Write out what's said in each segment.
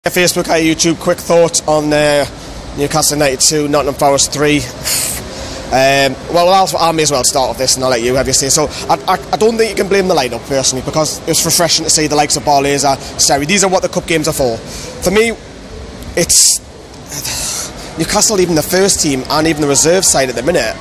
Facebook, hi YouTube, quick thought on Newcastle United 2, Nottingham Forest 3. Well, I may as well start with this and I'll let you have your say. So I don't think you can blame the lineup personally, because it's refreshing to see the likes of Barlaser, Seri. These are what the cup games are for. For me, it's Newcastle, even the first team and even the reserve side at the minute,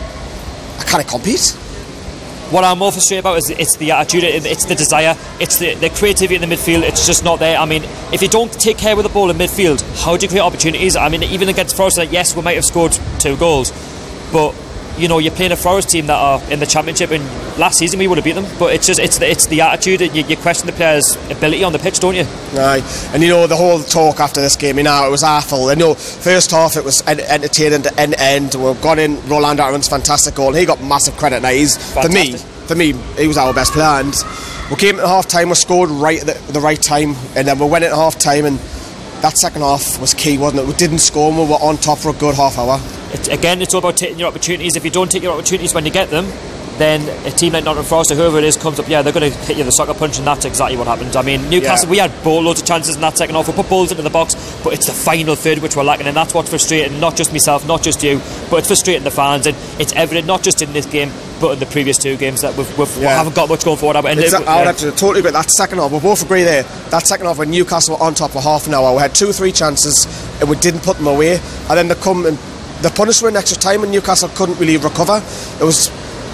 I can't compete. What I'm more frustrated about is it's the attitude, it's the desire, it's the creativity in the midfield. It's just not there. I mean, if you don't take care with the ball in midfield, how do you create opportunities? I mean, even against Forest, yes, we might have scored 2 goals, but you know, you're playing a Forest team that are in the Championship, and last season we would have beat them. But it's the attitude. You question the players' ability on the pitch, don't you? Right. And you know, the whole talk after this game, you know, it was awful. I know first half it was entertaining to end. We got in Roland Aaron's fantastic goal, and he got massive credit. Now he's for me he was our best player, and we came at half time, we scored right at the right time, and then we went at half time, and that second half was key, wasn't it? We didn't score and we were on top for a good half hour. It's all about taking your opportunities. If you don't take your opportunities when you get them, then a team like Nottingham Forest or whoever it is comes up, yeah, they're going to hit you the sucker punch, and that's exactly what happened. I mean, Newcastle, we had loads of chances in that second half. We put balls into the box, but it's the final third which we're lacking, and that's what's frustrating, not just myself, not just you, but it's frustrating the fans, and it's evident not just in this game, but in the previous 2 games that we haven't got much going forward. I would have to totally agree. That second half, we both agree there. That second half when Newcastle were on top for half an hour, we had 2 or 3 chances and we didn't put them away, and then they come and the punished in extra time, and Newcastle couldn't really recover. It was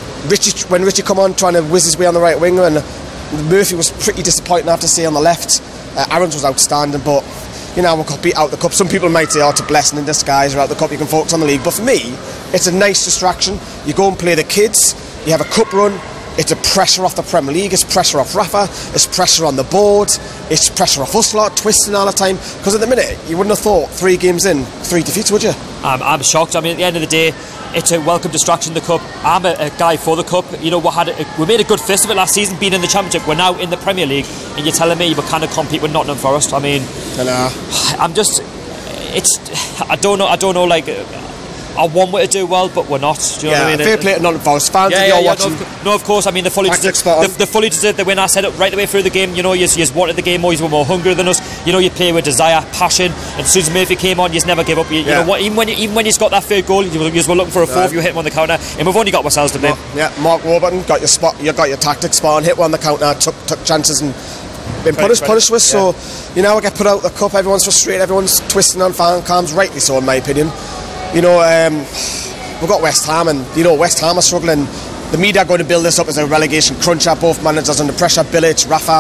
when Richie come on trying to whiz his way on the right wing, and Murphy was pretty disappointing, I have to say, on the left. Aarons was outstanding, but you know, we got beat out the cup. Some people might say, oh, it's a blessing in disguise, or out the cup you can focus on the league, but for me it's a nice distraction. You go and play the kids, you have a cup run, it's a pressure off the Premier League, it's pressure off Rafa, it's pressure on the board, it's pressure off us lot, twisting all the time, because at the minute you wouldn't have thought 3 games in, 3 defeats, would you? I'm shocked. I mean, at the end of the day, it's a welcome distraction, the cup. I'm a guy for the cup. You know, we made a good fist of it last season, being in the Championship. We're now in the Premier League, and you're telling me we can't compete with Nottingham Forest. I mean, I don't know, like, I want we to do well, but we're not. Do you know what I mean? Fair play to Nottingham Forest fans. If you're watching. No, of course. I mean, they fully deserved the win. I said it right the way through the game. You know, you wanted the game more. You were more hungry than us. You know, you play with desire, passion. And as soon as Murphy came on, you just never give up. You know what? Even when he's got that 3rd goal, you were looking for a 4th. You hit him on the counter, and we've only got ourselves to blame. Mark Warburton got your spot. You got your tactics spot on. Hit one on the counter. Took chances and been punished with. So you know, we get put out the cup. Everyone's frustrated. Everyone's twisting on fan cams, rightly so, in my opinion. You know. We've got West Ham, and you know, West Ham are struggling. The media are going to build this up as a relegation cruncher. Both managers under pressure. Bilic, Rafa.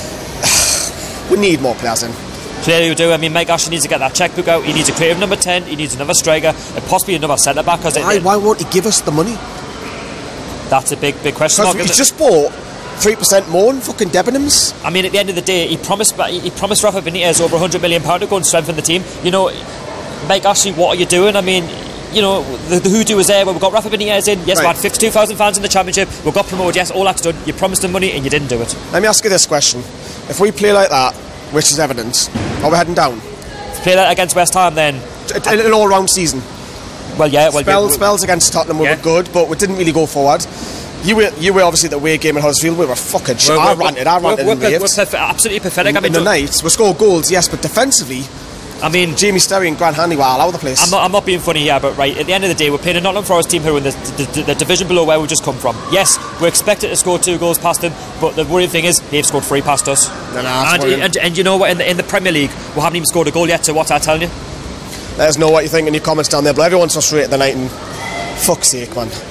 We need more players in. Clearly we do. I mean, Mike Ashley needs to get that chequebook out. He needs a creative number 10. He needs another striker, and possibly another centre back. Why won't he give us the money? That's a big question mark. He's just bought 3% more in fucking Debenhams. I mean, at the end of the day, he promised Rafa Benitez over £100 million to go and strengthen the team. You know, Mike Ashley, what are you doing? I mean, you know, the hoodoo was there. Well, we've got Rafa Benitez in. Yes, right. We had 52,000 fans in the Championship. We got promoted. Yes, all that's done. You promised them money and you didn't do it. Let me ask you this question. If we play like that, which is evident, are we heading down? If we play that against West Ham, then an all-round season. Well, yeah. Spells against Tottenham were good, but we didn't really go forward. You were obviously the away game at Huddersfield. We were fucking shit. I ranted We're absolutely pathetic. In the night, we scored goals, yes, but defensively, I mean, Jamie Sterry and Grant Hanley were all over the place. I'm not being funny here, but right, at the end of the day, we're playing a Nottingham Forest team who are in the division below where we've just come from. Yes, we're expected to score 2 goals past them, but the worrying thing is they've scored 3 past us. And you know what, in the Premier League, we haven't even scored a goal yet, so what's I telling you? Let us know what you think in your comments down there, but everyone's frustrated tonight, and fuck's sake, man.